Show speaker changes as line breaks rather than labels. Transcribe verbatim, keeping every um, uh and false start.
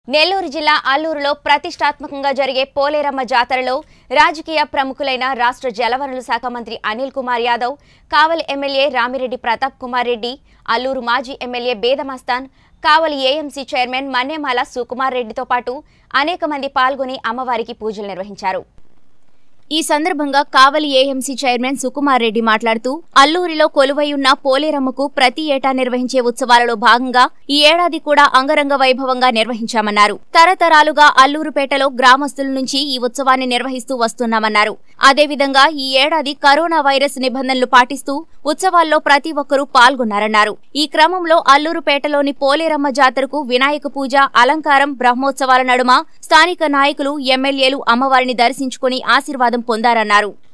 నెల్లూరు జిల్లా అల్లూరులో ప్రతిష్టాత్మకంగా జరిగే పోలేరమ్మ జాతరలో రాజకీయ ప్రముఖులైన రాష్ట్ర జలవనరుల శాఖ మంత్రి అనిల్ కుమార్ యాదవ్, కావలి ఎమ్మెల్యే రామిరెడ్డి ప్రతాప్ కుమార్ రెడ్డి, అల్లూరు మాజీ MLA Bedamastan, Kavali AMC chairman Mannemala Sukumar రెడ్డితో పాటు అనేక మంది పాల్గొని అమ్మవారికి పూజలు నిర్వహించారు. ఈ సందర్భంగా కావలి ఏఎంసీ చైర్మన్ సుకుమార్ రెడ్డి మాట్లాడుతూ, అల్లూరిలో కొలువైయున్న పోలేరమ్మకు ప్రతి ఏటా నిర్వహించే ఉత్సవాలలో భాగంగా ఈ ఏడాది కూడా అంగరంగ వైభవంగా నిర్వహించామన్నారు. తరతరాలుగా అల్లూరుపేటలో గ్రామస్తుల నుంచి ఈ ఉత్సవాన్ని నిర్వహిస్తూ వస్తున్నామన్నారు. అదేవిధంగా ఈ ఏడాది కరోనా వైరస్ నిబంధనలు పాటిస్తూ ఉత్సవాల్లో ప్రతి ఒక్కరూ పాల్గొన్నారన్నారు. ఈ క్రమంలో అల్లూరుపేటలోని పోలేరమ్మ జాతరకు వినాయక పూజ, అలంకారం, బ్రహ్మోత్సవాల నడుమ స్థానిక నాయకులు, ఎమ్మెల్యేలు అమ్మవారిని దర్శించుకుని ఆశీర్వాదం పొందారన్నారు.